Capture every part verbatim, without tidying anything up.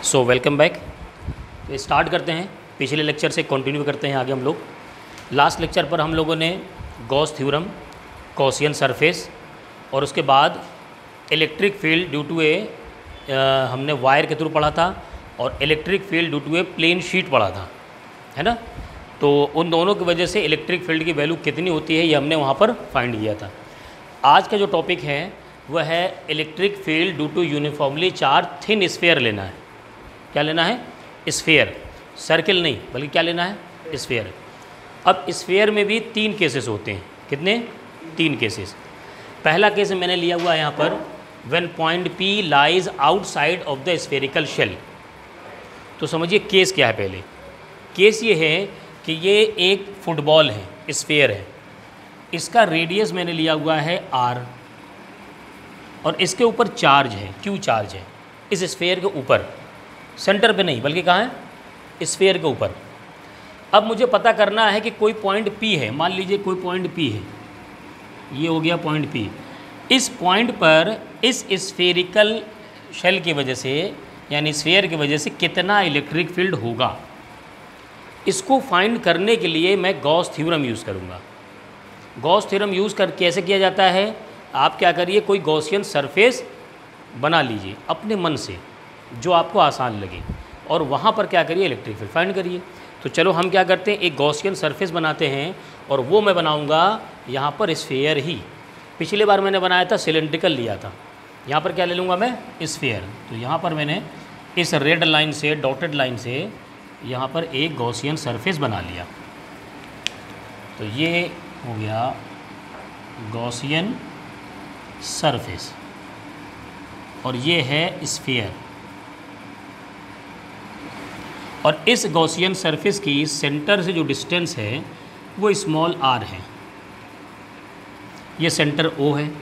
सो welcome back. तो start करते हैं, पिछले लेक्चर से कंटिन्यू करते हैं आगे हम लोग। लास्ट लेक्चर पर हम लोगों ने गॉस थ्योरम, गॉसियन सरफेस और उसके बाद electric field due to a हमने वायर के थ्रू पढ़ा था और electric field due to a plane sheet पढ़ा था, है ना। तो उन दोनों की वजह से इलेक्ट्रिक फील्ड की वैल्यू कितनी होती है ये हमने वहाँ पर फाइंड किया था। आज का जो टॉपिक है वह है electric field due to uniformly charge thin sphere लेना है। क्या लेना है? स्फीयर, सर्किल नहीं बल्कि क्या लेना है? स्फीयर। अब स्फीयर में भी तीन केसेस होते हैं। कितने? तीन केसेस। पहला केस मैंने लिया हुआ है यहाँ पर, when point P lies outside of the spherical shell. तो समझिए केस क्या है। पहले केस ये है कि ये एक फुटबॉल है, स्फीयर है, इसका रेडियस मैंने लिया हुआ है आर और इसके ऊपर चार्ज है, क्यू चार्ज है इस स्फीयर के ऊपर, सेंटर पे नहीं बल्कि कहाँ है? स्फीयर के ऊपर। अब मुझे पता करना है कि कोई पॉइंट पी है, मान लीजिए कोई पॉइंट पी है, ये हो गया पॉइंट पी। इस पॉइंट पर इस स्फेरिकल शेल की वजह से यानी स्फीयर की वजह से कितना इलेक्ट्रिक फील्ड होगा, इसको फाइंड करने के लिए मैं गॉस थ्योरम यूज़ करूँगा। गॉस थ्योरम यूज़ कर कैसे किया जाता है? आप क्या करिए, कोई गॉसियन सरफेस बना लीजिए अपने मन से जो आपको आसान लगे और वहाँ पर क्या करिए, इलेक्ट्रिक फील्ड फाइंड करिए। तो चलो हम क्या करते हैं, एक गॉसियन सरफेस बनाते हैं और वो मैं बनाऊँगा यहाँ पर स्फीयर ही। पिछली बार मैंने बनाया था सिलेंड्रिकल लिया था, यहाँ पर क्या ले लूँगा मैं? स्फीयर। तो यहाँ पर मैंने इस रेड लाइन से, डॉटेड लाइन से यहाँ पर एक गॉसियन सरफेस बना लिया। तो ये हो गया गॉसियन सरफेस और ये है स्फीयर। और इस गॉसियन सरफेस की सेंटर से जो डिस्टेंस है वो स्मॉल आर है, ये सेंटर ओ है।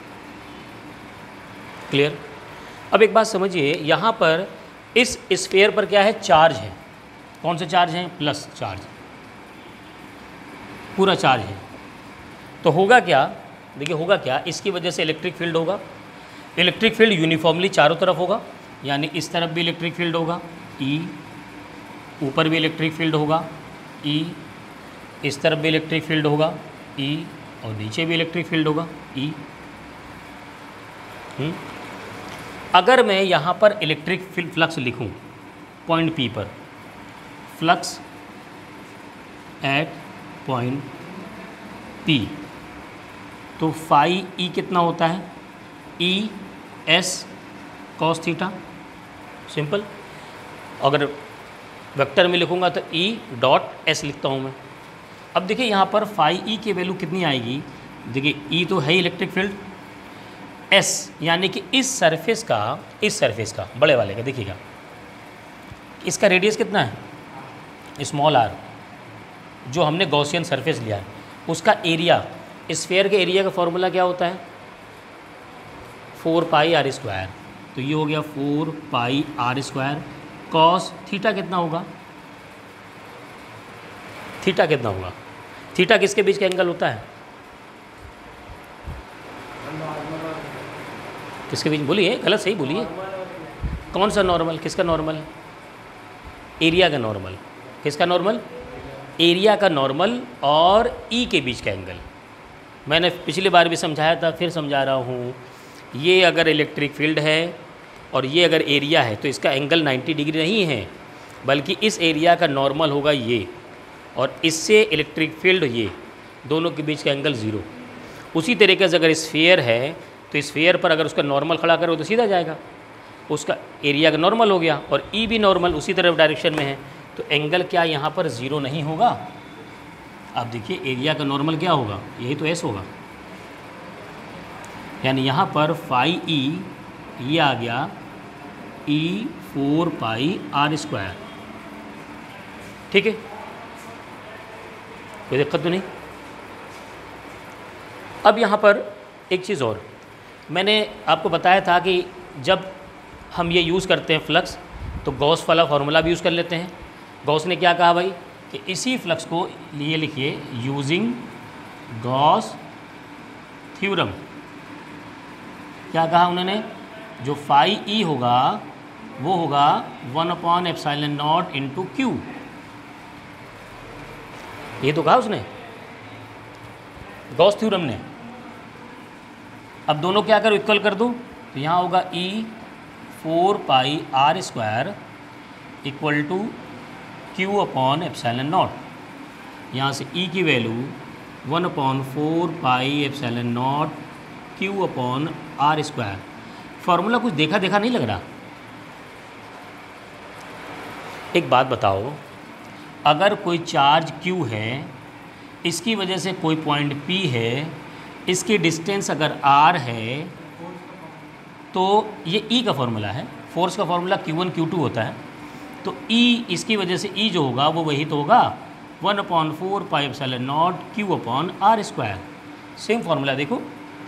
क्लियर? अब एक बात समझिए, यहाँ पर इस स्फीयर पर क्या है? चार्ज है। कौन से चार्ज हैं? प्लस चार्ज, पूरा चार्ज है। तो होगा क्या? देखिए होगा क्या, इसकी वजह से इलेक्ट्रिक फील्ड होगा। इलेक्ट्रिक फील्ड यूनिफॉर्मली चारों तरफ होगा, यानी इस तरफ भी इलेक्ट्रिक फील्ड होगा ई, ऊपर भी इलेक्ट्रिक फील्ड होगा ई, इस तरफ भी इलेक्ट्रिक फील्ड होगा ई और नीचे भी इलेक्ट्रिक फील्ड होगा ई। हुँ? अगर मैं यहाँ पर इलेक्ट्रिक फील्ड फ्लक्स लिखूँ पॉइंट पी पर, फ्लक्स एट पॉइंट पी, तो फाई ई कितना होता है? E S cos theta. Simple. अगर वेक्टर में लिखूँगा तो ई डॉट एस लिखता हूँ मैं। अब देखिए यहाँ पर फाई ई की वैल्यू कितनी आएगी? देखिए ई तो है इलेक्ट्रिक फील्ड, एस यानी कि इस सरफेस का, इस सरफेस का बड़े वाले का, देखिएगा इसका रेडियस कितना है? स्मॉल आर, जो हमने गॉसियन सरफेस लिया है उसका एरिया, स्फीयर के एरिया का फॉर्मूला क्या होता है? Four pi are square. तो ये हो गया four pi are square. Cos theta कितना होगा? थीटा कितना होगा? थीटा किसके बीच का एंगल होता है? किसके बीच? बोलिए, गलत सही बोलिए। कौन सा नॉर्मल? किसका नॉर्मल? एरिया का नॉर्मल। किसका नॉर्मल? एरिया का नॉर्मल और ई के बीच का एंगल। मैंने पिछली बार भी समझाया था, फिर समझा रहा हूँ। ये अगर इलेक्ट्रिक फील्ड है और ये अगर एरिया है तो इसका एंगल नाइन्टी डिग्री नहीं है, बल्कि इस एरिया का नॉर्मल होगा ये और इससे इलेक्ट्रिक फील्ड ये, दोनों के बीच का एंगल ज़ीरो। उसी तरीके से अगर स्फीयर है तो स्फीयर पर अगर उसका नॉर्मल खड़ा करो तो सीधा जाएगा, उसका एरिया का नॉर्मल हो गया और ई भी नॉर्मल उसी तरफ डायरेक्शन में है, तो एंगल क्या यहाँ पर ज़ीरो नहीं होगा? अब देखिए एरिया का नॉर्मल क्या होगा? यही तो एस होगा, यानी यहाँ पर फाई ई ये आ गया E four pi are square. ठीक है, कोई दिक्कत तो नहीं। अब यहाँ पर एक चीज़ और, मैंने आपको बताया था कि जब हम ये यूज़ करते हैं फ्लक्स तो गॉस वाला फार्मूला भी यूज़ कर लेते हैं। गॉस ने क्या कहा भाई कि इसी फ्लक्स को लिए लिखिए यूजिंग गॉस थ्योरम। क्या कहा उन्होंने? जो फाई ई होगा वो होगा one upon epsilon naught into Q. ये तो कहा उसने गॉस थ्योरम ने। अब दोनों क्या करो, इक्वल कर दो, तो यहाँ होगा E four pi are square equal to Q upon epsilon naught. यहाँ से ई की value one upon four pi epsilon naught Q upon R square. Formula कुछ देखा देखा नहीं लग रहा। एक बात बताओ, अगर कोई चार्ज Q है, इसकी वजह से कोई पॉइंट P है, इसकी डिस्टेंस अगर R है, तो ये E का फॉर्मूला है, फोर्स का formula Q one Q two होता है, तो E इसकी वजह से E जो होगा वो वही तो होगा one upon four pi epsilon naught Q upon R square. Same formula देखो,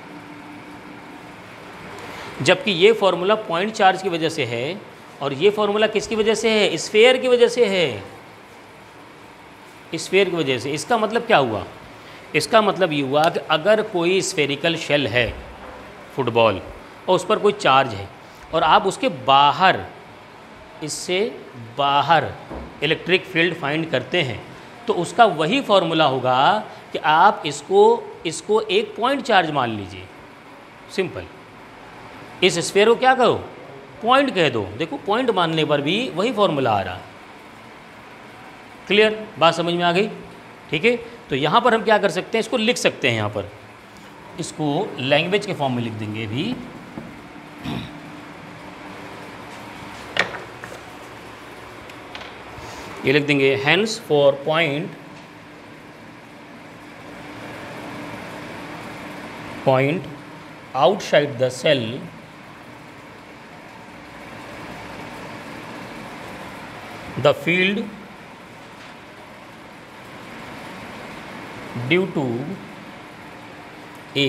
जबकि ये फॉर्मूला पॉइंट चार्ज की वजह से है और ये फॉर्मूला किसकी वजह से है, स्फीयर की वजह से है, स्फीयर की वजह से। इसका मतलब क्या हुआ, इसका मतलब ये हुआ कि अगर कोई स्फेरिकल शेल है फुटबॉल और उस पर कोई चार्ज है और आप उसके बाहर, इससे बाहर इलेक्ट्रिक फील्ड फाइंड करते हैं, तो उसका वही फॉर्मूला होगा कि आप इसको इसको एक पॉइंट चार्ज मान लीजिए। सिंपल, इस स्फीयर को क्या करो, पॉइंट कह दो। देखो पॉइंट मानने पर भी वही फॉर्मूला आ रहा। क्लियर, बात समझ में आ गई? ठीक है, तो यहाँ पर हम क्या कर सकते हैं, इसको लिख सकते हैं, यहाँ पर इसको लैंग्वेज के फॉर्म में लिख देंगे भी। ये लिख देंगे hence for point point outside the shell the field due to a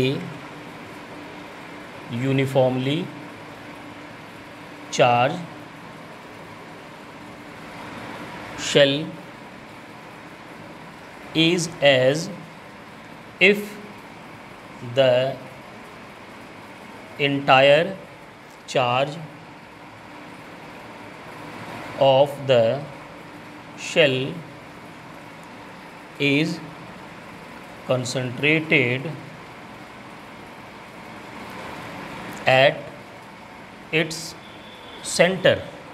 uniformly charged shell is as if the entire charge of the shell is concentrated at its center।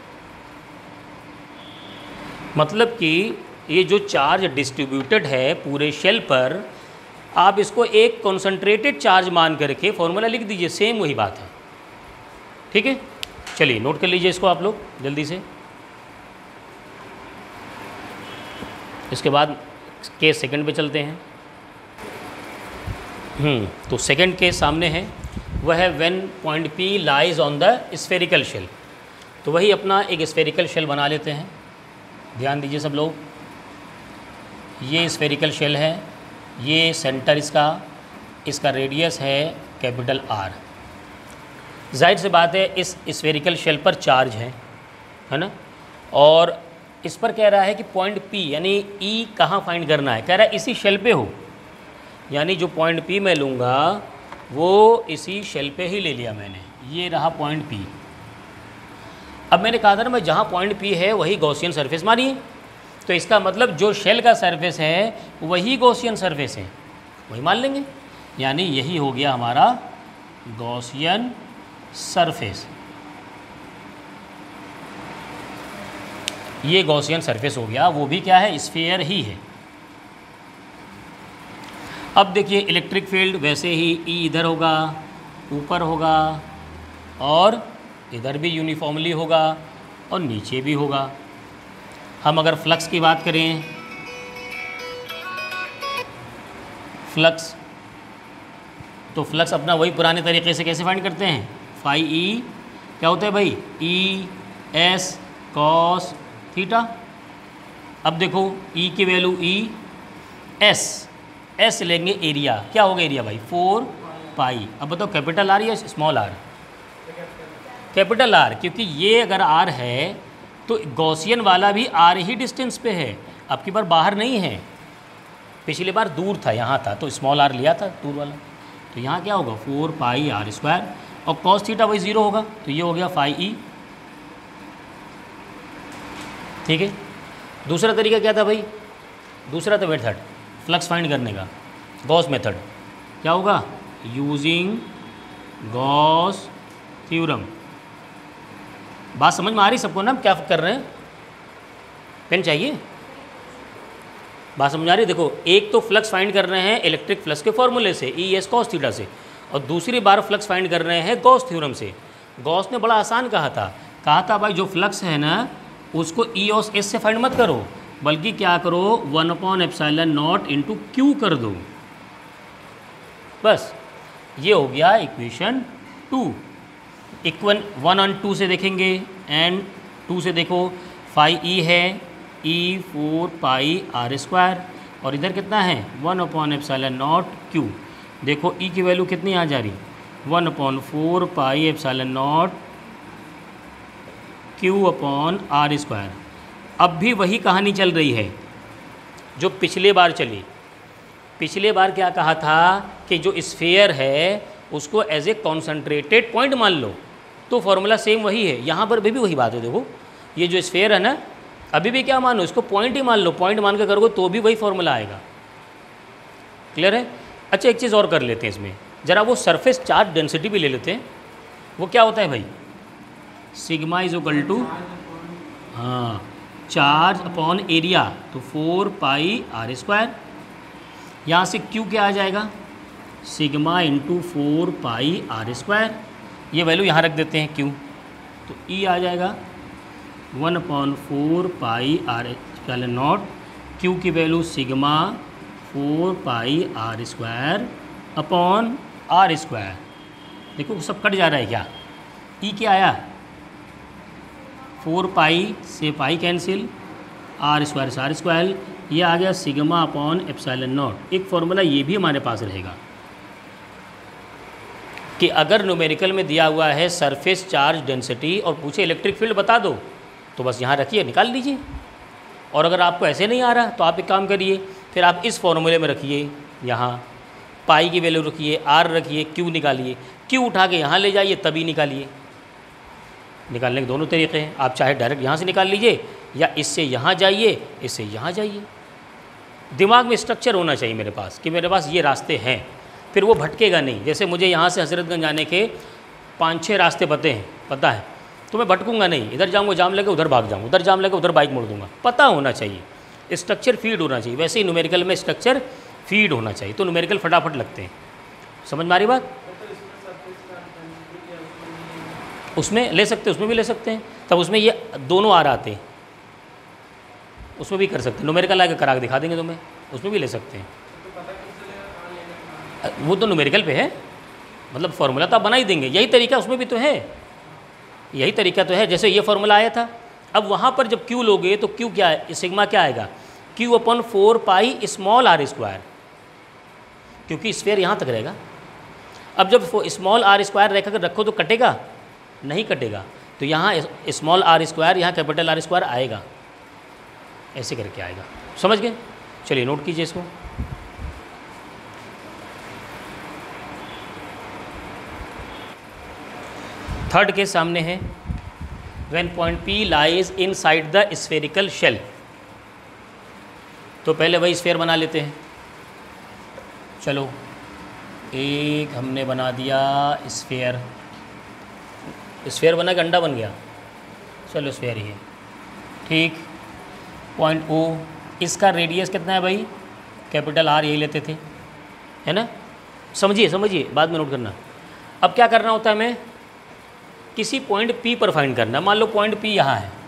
मतलब कि ये जो चार्ज डिस्ट्रीब्यूटेड है पूरे shell पर, आप इसको एक कॉन्सेंट्रेटेड चार्ज मान करके फॉर्मूला लिख दीजिए। सेम वही बात है, ठीक है। चलिए नोट कर लीजिए इसको आप लोग जल्दी से। इसके बाद केस सेकंड पे चलते हैं। हम्म तो सेकंड केस सामने है, वह है when point P lies on the spherical shell. तो वही अपना एक स्फेरिकल शेल बना लेते हैं। ध्यान दीजिए सब लोग, ये स्फेरिकल शेल है, ये सेंटर इसका, इसका रेडियस है कैपिटल R। जाहिर सी बात है इस स्फेरिकल शेल पर चार्ज है, है ना, और इस पर कह रहा है कि पॉइंट P यानी E कहाँ फाइंड करना है, कह रहा है इसी शेल पे हो, यानी जो पॉइंट P मैं लूँगा वो इसी शेल पे ही ले लिया मैंने। ये रहा पॉइंट P। अब मैंने कहा था ना मैं जहाँ पॉइंट P है वही गॉसियन सरफेस मानिए, तो इसका मतलब जो शेल का सरफेस है वही गॉसियन सरफेस है, वही मान लेंगे। यानी यही हो गया हमारा गॉसियन सरफेस, ये गॉसियन सरफेस हो गया, वो भी क्या है, स्फीयर ही है। अब देखिए इलेक्ट्रिक फील्ड वैसे ही ई इधर होगा, ऊपर होगा, और इधर भी यूनिफॉर्मली होगा और नीचे भी होगा। हम अगर फ्लक्स की बात करें, फ्लक्स तो फ्लक्स अपना वही पुराने तरीके से कैसे फाइंड करते हैं, फाई ई क्या होता है भाई, ई एस कॉस थीटा। अब देखो E की वैल्यू E, S S लेंगे एरिया, क्या होगा एरिया भाई, फोर पाई। अब बताओ कैपिटल आर या स्मॉल आर, कैपिटल आर, क्योंकि ये अगर R है तो गॉसियन वाला भी R ही डिस्टेंस पे है, अब की बार बाहर नहीं है, पिछली बार दूर था, यहाँ था तो स्मॉल आर लिया था दूर वाला, तो यहाँ क्या होगा फोर पाई आर स्क्वायर, और कॉस थीटा वही ज़ीरो होगा, तो ये हो गया फाई ई। ठीक है। दूसरा तरीका क्या था भाई, दूसरा था मेथड फ्लक्स फाइंड करने का, गॉस मेथड। क्या होगा, यूजिंग गॉस थ्योरम। बात समझ में आ रही सबको ना, हम क्या कर रहे हैं? पेन चाहिए? बात समझ आ रही? देखो, एक तो फ्लक्स फाइंड कर रहे हैं इलेक्ट्रिक फ्लक्स के फॉर्मूले से, ई एस कॉस थीटा से, और दूसरी बार फ्लक्स फाइंड कर रहे हैं गॉस थ्योरम से। गॉस ने बड़ा आसान कहा था, कहा था भाई जो फ्लक्स है ना उसको ई और एस से फाइंड मत करो, बल्कि क्या करो, one upon epsilon naught into Q कर दो। बस ये हो गया equation two. Equation one on two से देखेंगे, एंड टू से देखो, फाई ई है E four pi are square, और इधर कितना है one upon epsilon naught Q. देखो ई की वैल्यू कितनी आ जा रही, one upon four pi epsilon naught Q upon R square. अब भी वही कहानी चल रही है जो पिछले बार चली। पिछले बार क्या कहा था कि जो स्फीयर है उसको एज ए कॉन्सेंट्रेटेड पॉइंट मान लो, तो फॉर्मूला सेम वही है। यहाँ पर भी, भी वही बात है। देखो ये जो स्फीयर है ना, अभी भी क्या मानो, इसको पॉइंट ही मान लो, पॉइंट मान के करोगे तो भी वही फॉर्मूला आएगा। क्लियर है? अच्छा, एक चीज़ और कर लेते हैं इसमें, ज़रा वो सरफेस चार्ज डेंसिटी भी ले लेते हैं। वो क्या होता है भाई, सिग्मा इज इक्वल टू, हाँ, चार्ज अपॉन एरिया, तो फोर पाई आर स्क्वायर। यहाँ से क्यू क्या आ जाएगा, sigma into four pi are square. ये वैल्यू यहाँ रख देते हैं क्यू, तो ई आ जाएगा one upon four pi R epsilon naught, Q की value sigma four pi are square upon R square. देखो सब कट जा रहा है क्या, ई क्या आया, फोर पाई से पाई कैंसिल, आर स्क्वायर से आर स्क्वायर, ये आ गया सिग्मा अपॉन एप्सिलॉन नॉट। एक फॉर्मूला ये भी हमारे पास रहेगा कि अगर न्यूमेरिकल में दिया हुआ है सरफेस चार्ज डेंसिटी और पूछे इलेक्ट्रिक फील्ड बता दो, तो बस यहाँ रखिए, निकाल लीजिए। और अगर आपको ऐसे नहीं आ रहा तो आप एक काम करिए, फिर आप इस फॉर्मूले में रखिए, यहाँ पाई की वैल्यू रखिए, आर रखिए, क्यू निकालिए, क्यू उठा के यहाँ ले जाइए, तभी निकालिए। निकालने के दोनों तरीके हैं, आप चाहे डायरेक्ट यहाँ से निकाल लीजिए, या इससे यहाँ जाइए, इससे यहाँ जाइए। दिमाग में स्ट्रक्चर होना चाहिए मेरे पास कि मेरे पास ये रास्ते हैं, फिर वो भटकेगा नहीं। जैसे मुझे यहाँ से हजरतगंज जाने के पाँच छः रास्ते पते हैं, पता है, तो मैं भटकूंगा नहीं, इधर जाऊँगा जाम लगे उधर भाग जाऊँगा, उधर जाम लगे उधर बाइक मोड़ दूँगा। पता होना चाहिए, स्ट्रक्चर फीड होना चाहिए। वैसे ही न्यूमेरिकल में स्ट्रक्चर फीड होना चाहिए, तो न्यूमेरिकल फटाफट लगते हैं। समझ में आ रही बात? उसमें ले सकते हैं, उसमें भी ले सकते हैं, तब उसमें ये दोनों आ आते हैं, उसमें भी कर सकते हैं। न्यूमेरिकल आके करा के दिखा देंगे तुम्हें, उसमें भी ले सकते हैं। वो तो न्यूमेरिकल पे है, मतलब फॉर्मूला तो आप बना ही देंगे। यही तरीका उसमें भी तो है, यही तरीका तो है। जैसे ये फॉर्मूला आया था, अब वहाँ पर जब क्यू लोगे तो क्यू क्या है, सिग्मा क्या आएगा, Q upon four pi small R square, क्योंकि स्फीयर यहाँ तक रहेगा। अब जब स्मॉल आर स्क्वायर रख कर रखो तो कटेगा नहीं, कटेगा, तो यहाँ स्मॉल आर स्क्वायर, यहाँ कैपिटल आर स्क्वायर आएगा, ऐसे करके आएगा। समझ गए? चलिए नोट कीजिए इसको। थर्ड के सामने है, when point P lies inside the spherical shell. तो पहले वही स्फेयर बना लेते हैं। चलो, एक हमने बना दिया स्फेयर, स्फेयर बना के अंडा बन गया, चलो स्फेयर ही है, ठीक। पॉइंट O, इसका रेडियस कितना है भाई, कैपिटल आर यही लेते थे, है ना। समझिए समझिए, बाद में नोट करना। अब क्या करना होता है, हमें किसी पॉइंट P पर फाइंड करना। मान लो पॉइंट P यहाँ है,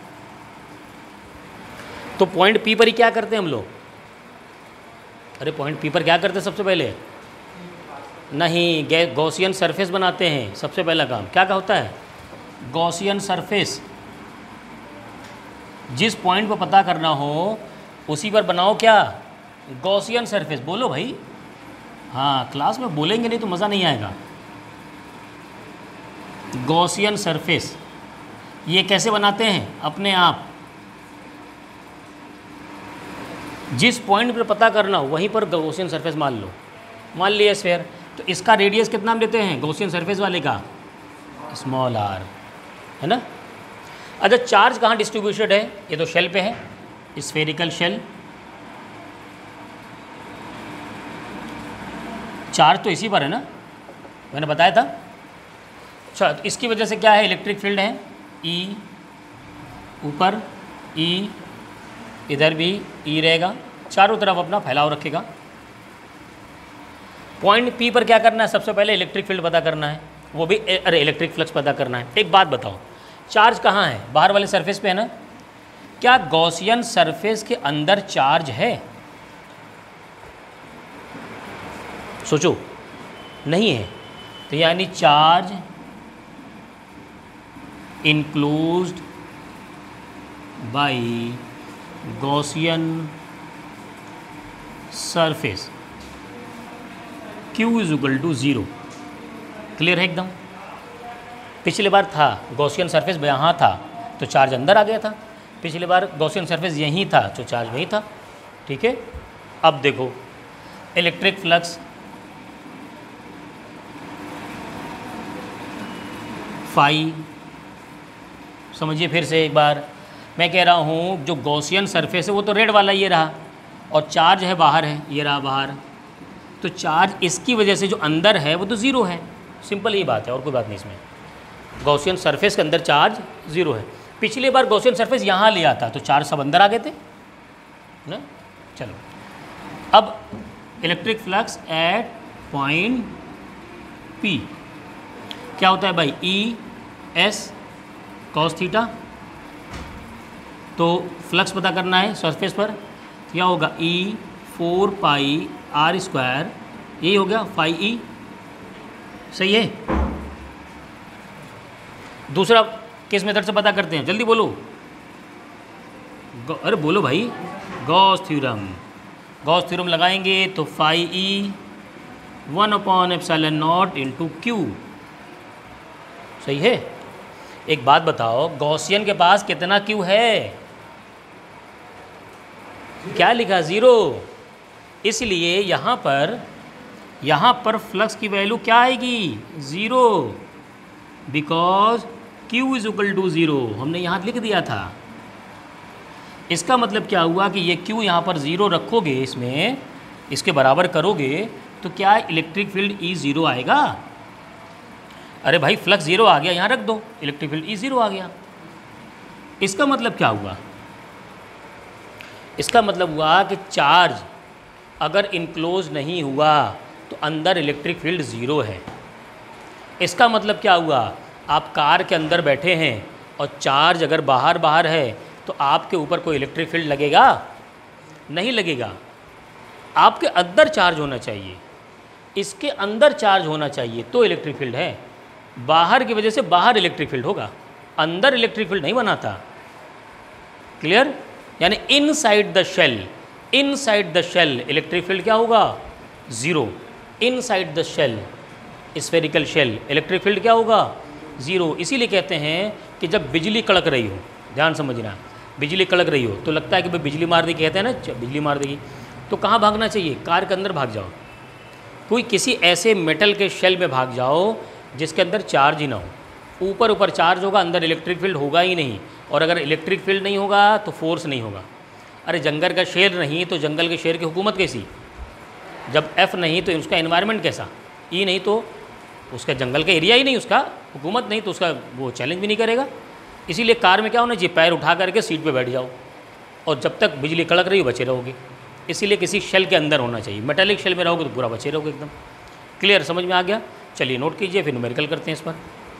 तो पॉइंट P पर ही क्या करते हैं हम लोग, अरे पॉइंट P पर क्या करते हैं सबसे पहले, नहीं, गॉसियन सरफेस बनाते हैं। सबसे पहला काम क्या का होता है, गॉसियन सरफेस। जिस पॉइंट पर पता करना हो उसी पर बनाओ क्या, गॉसियन सरफेस। बोलो भाई, हाँ क्लास में बोलेंगे नहीं तो मज़ा नहीं आएगा। गॉसियन सरफेस ये कैसे बनाते हैं, अपने आप जिस पॉइंट पर पता करना हो वहीं पर गॉसियन सरफेस मान लो। मान लिया स्फीयर, तो इसका रेडियस कितना हम लेते हैं गॉसियन सरफेस वाले का, स्मॉल आर, है ना। अच्छा, चार्ज कहाँ डिस्ट्रीब्यूटेड है? ये तो शेल पे है, स्फेरिकल शेल। चार्ज तो इसी पर है ना, मैंने बताया था। अच्छा, तो इसकी वजह से क्या है? इलेक्ट्रिक फील्ड है ई, ऊपर ई, इधर भी ई रहेगा, चारों तरफ अपना फैलाव रखेगा। पॉइंट पी पर क्या करना है? सबसे पहले इलेक्ट्रिक फील्ड पता करना है, वो भी अरे इलेक्ट्रिक फ्लक्स पता करना है। एक बात बताओ, चार्ज कहाँ है? बाहर वाले सरफेस पे है ना। क्या गॉसियन सरफेस के अंदर चार्ज है? सोचो, नहीं है। तो यानी charge enclosed by Gaussian surface Q is equal to zero. Clear है एकदम? पिछली बार था गॉसियन सरफेस यहाँ था तो चार्ज अंदर आ गया था, पिछली बार गॉसियन सरफेस यहीं था तो चार्ज वहीं था। ठीक है, अब देखो इलेक्ट्रिक फ्लक्स फाई, समझिए फिर से एक बार, मैं कह रहा हूँ जो गॉसियन सरफेस है वो तो रेड वाला ये रहा, और चार्ज है बाहर है, ये रहा बाहर, तो चार्ज इसकी वजह से जो अंदर है वो तो ज़ीरो है। सिंपल ही बात है, और कोई बात नहीं इसमें। गॉसियन सरफेस के अंदर चार्ज ज़ीरो है। पिछली बार गॉसियन सरफेस यहाँ लिया था तो चार्ज सब अंदर आ गए थे ना। चलो, अब electric flux at point P क्या होता है भाई? E S cos theta. तो फ्लक्स पता करना है सरफेस पर, क्या होगा? E four pi are square, यही हो गया फाई ई। सही है। दूसरा किस मेथड से पता करते हैं? जल्दी बोलो, अरे बोलो भाई। Gauss theorem. गॉस थ्योरम लगाएंगे तो phi E one upon epsilon naught into Q. सही है। एक बात बताओ, गॉसियन के पास कितना क्यू है? क्या लिखा? ज़ीरो। इसलिए यहाँ पर यहाँ पर फ्लक्स की वैल्यू क्या आएगी? Zero, because Q is equal to zero. हमने यहाँ लिख दिया था। इसका मतलब क्या हुआ कि ये Q यहाँ पर ज़ीरो रखोगे, इसमें इसके बराबर करोगे तो क्या इलेक्ट्रिक फील्ड E ज़ीरो आएगा? अरे भाई फ्लक्स ज़ीरो आ गया, यहाँ रख दो, इलेक्ट्रिक फील्ड E ज़ीरो आ गया। इसका मतलब क्या हुआ? इसका मतलब हुआ कि चार्ज अगर इनक्लोज नहीं हुआ तो अंदर इलेक्ट्रिक फील्ड ज़ीरो है। इसका मतलब क्या हुआ? आप कार के अंदर बैठे हैं और चार्ज अगर बाहर बाहर है तो आपके ऊपर कोई इलेक्ट्रिक फील्ड लगेगा? नहीं लगेगा। आपके अंदर चार्ज होना चाहिए, इसके अंदर चार्ज होना चाहिए तो इलेक्ट्रिक फील्ड है। बाहर की वजह से बाहर इलेक्ट्रिक फील्ड होगा, अंदर इलेक्ट्रिक फील्ड नहीं बनाता। क्लियर? यानी inside the shell, inside the shell electric field क्या होगा? Zero. Inside the shell, spherical shell, electric field क्या होगा? ज़ीरो। इसीलिए कहते हैं कि जब बिजली कड़क रही हो, ध्यान समझना, बिजली कड़क रही हो तो लगता है कि भाई बिजली मार देगी, कहते हैं ना बिजली मार देगी, तो कहाँ भागना चाहिए? कार के अंदर भाग जाओ, कोई किसी ऐसे मेटल के शेल में भाग जाओ जिसके अंदर चार्ज ही ना हो। ऊपर ऊपर चार्ज होगा, अंदर इलेक्ट्रिक फील्ड होगा ही नहीं, और अगर इलेक्ट्रिक फील्ड नहीं होगा तो फोर्स नहीं होगा। अरे जंगल का शेर नहीं तो जंगल के शेर की हुकूमत कैसी? जब एफ नहीं तो उसका एनवायरनमेंट कैसा? ई नहीं तो उसका जंगल का एरिया ही नहीं, उसका हुकूमत नहीं तो उसका वो चैलेंज भी नहीं करेगा। इसीलिए कार में क्या होना चाहिए? पैर उठा करके सीट पे बैठ जाओ और जब तक बिजली कड़क रही हो बचे रहोगे। इसीलिए किसी शेल के अंदर होना चाहिए। मेटालिक शेल में रहोगे तो पूरा बचे रहोगे एकदम। क्लियर? समझ में आ गया? चलिए नोट कीजिए, फिर न्यूमेरिकल करते हैं इस पर।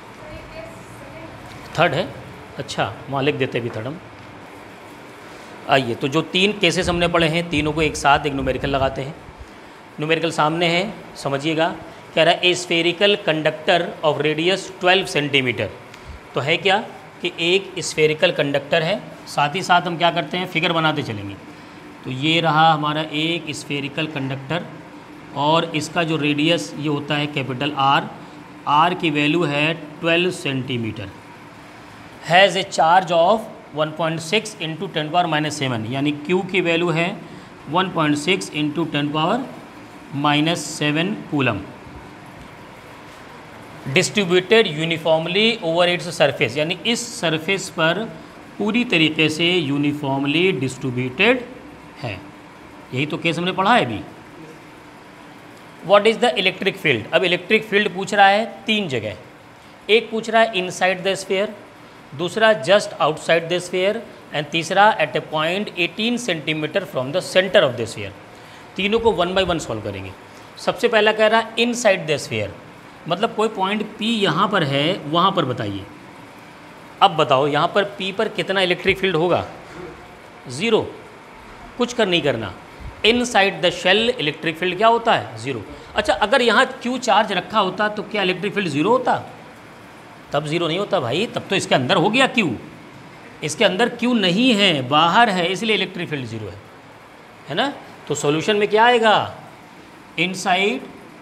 थर्ड है, अच्छा वहाँ लिख देते भी थर्ड हम। आइए, तो जो तीन केसेस हमने पढ़े हैं तीनों को एक साथ एक न्यूमेरिकल लगाते हैं। न्यूमेरिकल सामने है, समझिएगा। कह रहा है a spherical conductor of radius twelve centimetre. तो है क्या कि एक स्फेरिकल कंडक्टर है, साथ ही साथ हम क्या करते हैं, फिगर बनाते चलेंगे। तो ये रहा हमारा एक स्फेरिकल कंडक्टर और इसका जो रेडियस ये होता है कैपिटल आर, आर की वैल्यू है twelve centimetre, has a charge of one point six into ten power minus seven, यानी Q की वैल्यू है one point six into ten power minus seven coulomb. Distributed uniformly over its surface, यानी इस surface पर पूरी तरीके से uniformly distributed है। यही तो केस हमने पढ़ा है अभी। What is the electric field? अब इलेक्ट्रिक फील्ड पूछ रहा है तीन जगह, एक पूछ रहा है इनसाइड द स्फीयर, दूसरा just outside the sphere, and तीसरा at a point eighteen centimetre from the centre of the sphere. तीनों को वन बाय वन सॉल्व करेंगे। सबसे पहला कह रहा है इनसाइड द स्फीयर, मतलब कोई पॉइंट P यहाँ पर है, वहाँ पर बताइए। अब बताओ यहाँ पर P पर कितना इलेक्ट्रिक फील्ड होगा? ज़ीरो, कुछ कर नहीं करना। Inside the shell electric field क्या होता है? ज़ीरो। अच्छा, अगर यहाँ Q चार्ज रखा होता तो क्या इलेक्ट्रिक फील्ड ज़ीरो होता? तब ज़ीरो नहीं होता भाई, तब तो इसके अंदर हो गया Q। इसके अंदर Q नहीं है, बाहर है, इसलिए इलेक्ट्रिक फील्ड ज़ीरो है, है ना। तो सॉल्यूशन में क्या आएगा? इनसाइड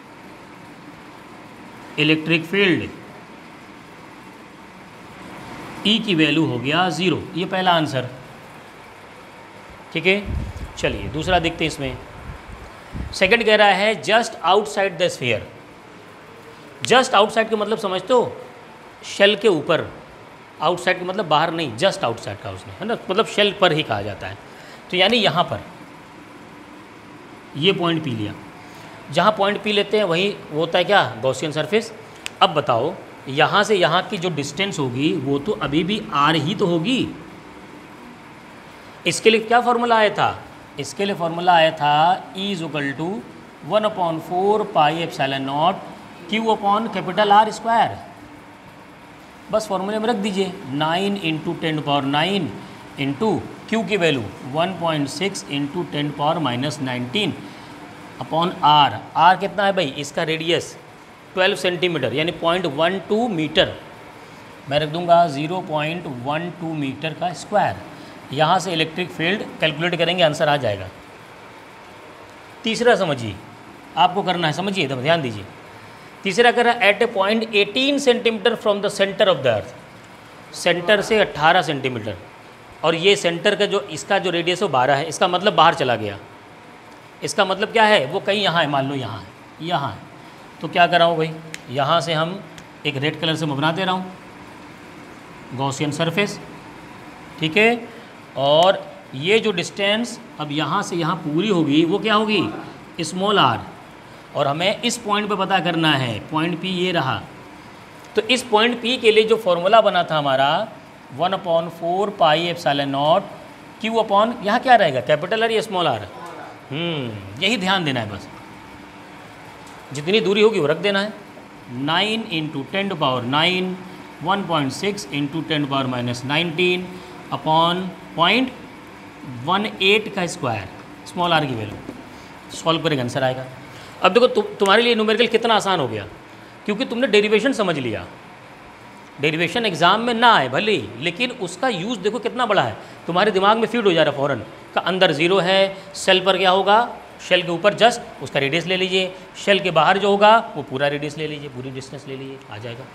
इलेक्ट्रिक फील्ड E की वैल्यू हो गया ज़ीरो। ये पहला आंसर, ठीक है। चलिए दूसरा देखते हैं इसमें। सेकंड कह रहा है just outside the sphere. Just outside का मतलब समझते हो? शेल के ऊपर। आउटसाइड का मतलब बाहर नहीं, जस्ट आउटसाइड का उसने, है ना, मतलब शेल पर ही कहा जाता है। तो यानी यहाँ पर ये पॉइंट पी लिया। जहाँ पॉइंट पी लेते हैं वही वो होता है क्या? Gaussian surface. अब बताओ यहाँ से यहाँ की जो डिस्टेंस होगी वो तो अभी भी आर ही तो होगी। इसके लिए क्या फार्मूला आया था? इसके लिए फार्मूला आया था E is equal to one upon four pi epsilon naught Q upon capital R square. बस फार्मूले में रख दीजिए, nine into ten power nine into Q की value one point six into ten power minus nineteen upon R. R कितना है भाई? इसका रेडियस ट्वेल्व सेंटीमीटर, यानी पॉइंट वन टू मीटर। मैं रख दूंगा zero point one two metre का स्क्वायर। यहाँ से इलेक्ट्रिक फील्ड कैलकुलेट करेंगे, आंसर आ जाएगा। तीसरा समझिए, आपको करना है, समझिए तो ध्यान दीजिए। तीसरा कर रहा है at a point eighteen centimetre from the centre of the earth. Centre से अट्ठारह सेंटीमीटर, और ये सेंटर का जो इसका जो रेडियस है वो बारह है। इसका मतलब बाहर चला गया। इसका मतलब क्या है? वो कहीं यहाँ है, मान लो यहाँ है, यहाँ है। तो क्या कर रहा हूँ भाई, यहाँ से हम एक रेड कलर से मैं बना दे रहा हूँ गॉसियन सरफेस, ठीक है। और ये जो डिस्टेंस अब यहाँ से यहाँ पूरी होगी वो क्या होगी? Small R. और हमें इस पॉइंट पे पता करना है, पॉइंट P ये रहा। तो इस पॉइंट P के लिए जो फॉर्मूला बना था हमारा one upon four pi epsilon naught Q upon, यहाँ क्या रहेगा? कैपिटल आर या स्मॉल आर? हम्म यही ध्यान देना है बस। जितनी दूरी होगी वो रख देना है। Nine into ten to power nine, one point six into ten power minus nineteen upon point one eight का स्क्वायर, स्मॉल आर की वैल्यू। सॉल्व करेंगे, आंसर आएगा। अब देखो तु, तुम्हारे लिए न्यूमेरिकल कितना आसान हो गया, क्योंकि तुमने डेरिवेशन समझ लिया। डेरिवेशन एग्जाम में ना आए भले ही, लेकिन उसका यूज़ देखो कितना बड़ा है, तुम्हारे दिमाग में फीड हो जा रहा है फ़ौरन। का अंदर ज़ीरो है, शेल पर क्या होगा? शेल के ऊपर जस्ट उसका रेडियस ले लीजिए, शेल के बाहर जो होगा वो पूरा रेडियस ले लीजिए, पूरी डिस्टेंस ले लीजिए, आ जाएगा।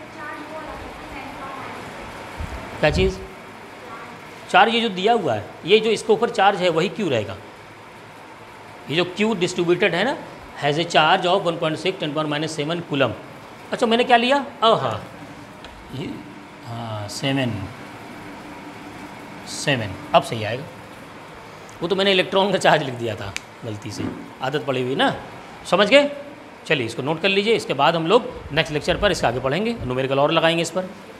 क्या चीज़? चार्ज ये जो दिया हुआ है, ये जो इसके ऊपर चार्ज है वही क्यू रहेगा। ये जो क्यू डिस्ट्रीब्यूटेड है ना, has a charge of one point six ten power minus seven coulomb. अच्छा मैंने क्या लिया? अ हाँ ये हाँ सेवन सेवन अब सही आएगा। वो तो मैंने इलेक्ट्रॉन का चार्ज लिख दिया था गलती से, आदत पड़ी हुई ना, समझ गए? चलिए इसको नोट कर लीजिए। इसके बाद हम लोग नेक्स्ट लेक्चर पर इसके आगे पढ़ेंगे, न्यूमेरिकल और लगाएंगे इस पर।